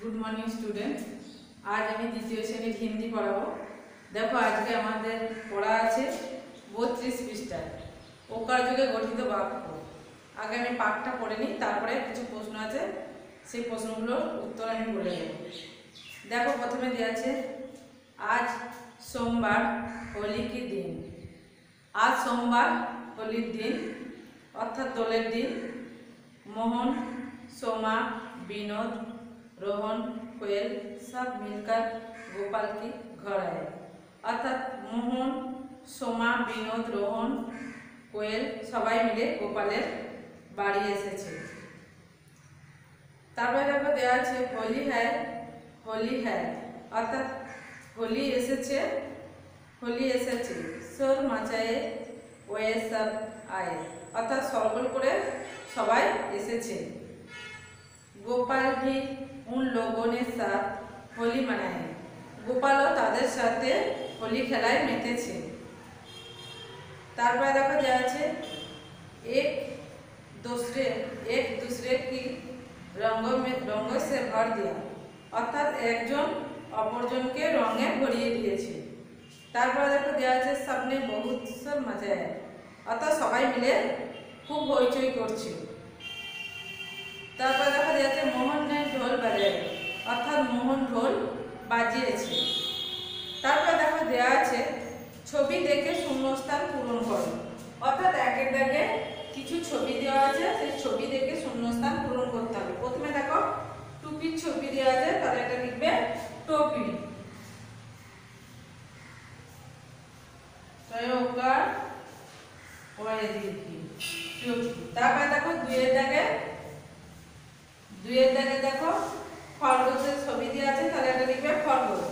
Good morning student. आज আমি দ্বিতীয় শ্রেণীর হিন্দি পড়াবো। দেখো আজকে আমাদের পড়া আছে 32 পৃষ্ঠায় ওকার যুগে গঠিত বাক্য। আগে আমি পাঠটা পড়ে নিই, তারপরে কিছু প্রশ্ন আছে, সেই প্রশ্নগুলোর উত্তর আমি বলে দেব। দেখো প্রথমে দেওয়া আছে আজ সোমবার হোলি কি দিন। আজ সোমবার হোলির দিন অর্থাৎ দোলের দিন। मोहन सोमा विनोद रोहन कोयल सब मिलकर गोपाल की घर आए। अर्थात मोहन सोमा विनोद रोहन कोयल सबाई मिले गोपालेर बाड़ी एसेছে। তারপরে দেখো দেওয়া আছে হোলি হ্যায় অর্থাৎ হোলি এসেছে সোর মাচায়ে ওয়ে সব আয়ে অর্থাৎ সরগোল করে সবাই এসেছে। গোপাল भी उन लोगों ने साथ होली मनाई। গোপালও তাদের সাথে হোলি খেলায় মেতেছে। তারপরে দেখো দেওয়া আছে एक दूसरे की रंगों से भर दिया অর্থাৎ একজন অপরজনকে রঙে ভরিয়ে দিয়েছে। তারপরে দেখো দেওয়া আছে सबने बहुत शोर मचाया অর্থাৎ সবাই মিলে খুব হইচই করছে। তারপর দেখা যাচ্ছে মোহন ने ঢোল বাজায় অর্থাৎ মোহন ঢোল বাজিয়েছে। তারপর দেখো দেওয়া আছে ছবি দেখে শূন্যস্থান পূরণ করো অর্থাৎ একের দাগে কিছু ছবি দেওয়া আছে, সেই ছবি দেখে শূন্যস্থান পূরণ করতে হবে। প্রথমে দেখো টুপির ছবি দেওয়া আছে, তাহলে এটা লিখবে টুপি। তারপরে দেখো দুইয়ের দাগে দেখো খরগোশের ছবি দেওয়া আছে, তাহলে এটা লিখবে খরগোশ।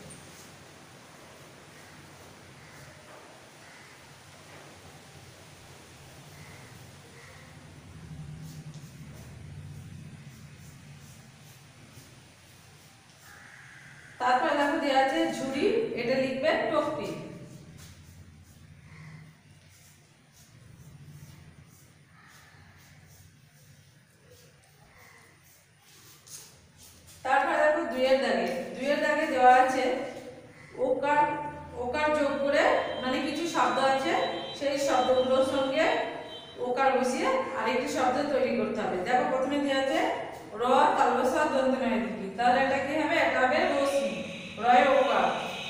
তারপরে দেখো দেওয়া আছে ঝুড়ি, এটা লিখবে টপি। তারপরে দেখো দুইয়ের দাগে দেওয়া আছে ওকার যোগ করে মানে কিছু শব্দ আছে, সেই শব্দগুলোর সঙ্গে ওকার বসিয়ে আরেকটি শব্দ তৈরি করতে হবে। দেখো প্রথমে দেওয়া আছে র তালবসা দন্ত নয় দিকে, তাহলে এটা কি হবে? এটা হবে রশ্মি, রয় ওকার।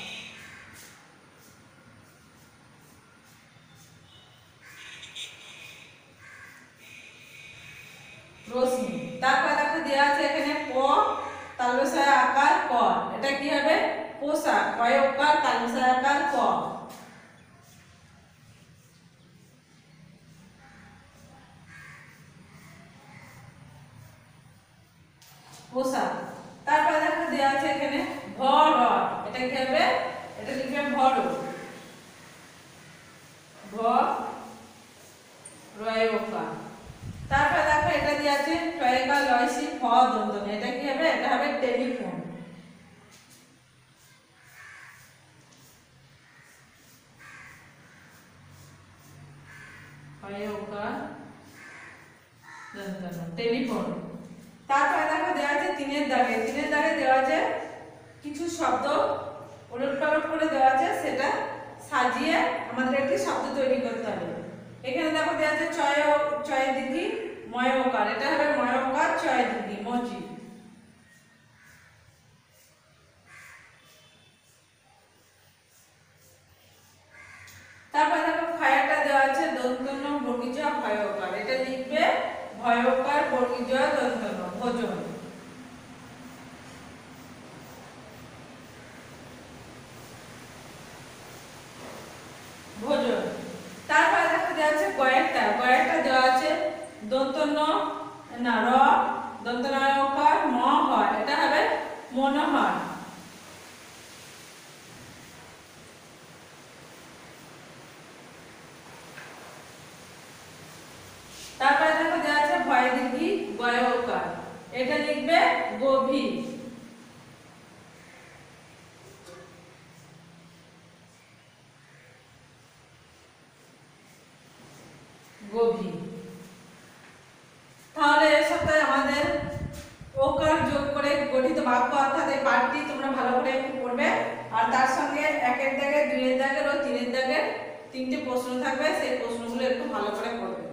রশ্মি। তারপর দেখো দেওয়া আছে এখানে প তালবসায় আকার ক, এটা কি হবে? পোশাক, কয় ওকার তালবসায় আকার ক। পোশাক। তারপর দেখো দেওয়া আছে এখানে ভর, এটা কি হবে? এটা লিখবে ভর, ভ রয় ওকার। তারপর দেখো এটা দেওয়া আছে টয়কা লয়সি ফ দন্তন, এটা কি হবে? এটা হবে টেলিফোন। টেলিফোন। তারপরে দেখো দেওয়া আছে তিনের দাগে দেওয়া আছে কিছু শব্দ উলট পালট করে দেওয়া আছে, সেটা সাজিয়ে আমাদের একটি শব্দ তৈরি করতে হবে। এখানে দেখো দেওয়া আছে চয় দিঘি ময়কার, এটা হবে ময়কার চয় দিঘি মজি। তারপরে দেখো ফায়ারটা দেওয়া আছে দন্তন্য বর্গীজ ভয়কার, এটা লিখবে ভয়কার বর্গীজ দন্তন্য ভোজন। ভোজন। তারপরে দেখো দেওয়া আছে গয়েরটা দেওয়া আছে দন্তন্য না র দন্তনয়কার ম হয়, এটা হবে মনোহর। তারপরে দেখো দেওয়া আছে ভয় দিঘি গয়কার, এটা লিখবে গভীর। গভীর। তাহলে এর সাথে আমাদের ওকার যোগ করে গঠিত বাক্য অর্থাৎ এই পাঠটি তোমরা ভালো করে একটু পড়বে। আর তার সঙ্গে একের দাগে, দুইয়ের দাগের ও তিনের দাগের তিনটে প্রশ্ন থাকবে, সেই প্রশ্নগুলো একটু ভালো করে পড়বে।